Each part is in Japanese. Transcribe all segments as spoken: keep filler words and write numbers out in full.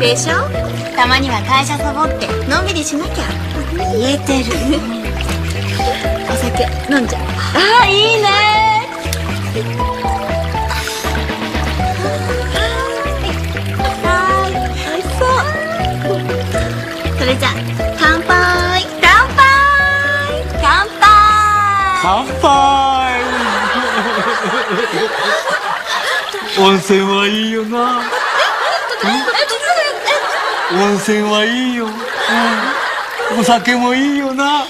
でしょ。たまには会社サボってのんびりしなきゃ。言えてる。お酒飲んじゃう。ああ、いいね。はい、おいしそう。それじゃ乾杯。乾杯。乾杯。 乾杯。温泉はいいよな。温泉はいいよ。お酒もいいよな。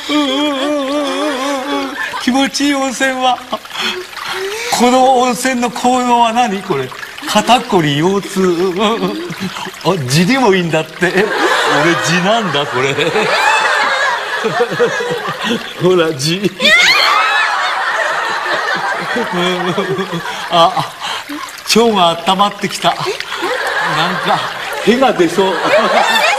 気持ちいい温泉は。この温泉の効能は何これ。肩こり腰痛。あ、痔にもいいんだって。俺痔なんだこれ。ほら痔。あ、腸が温まってきた。なんか屁が出そう。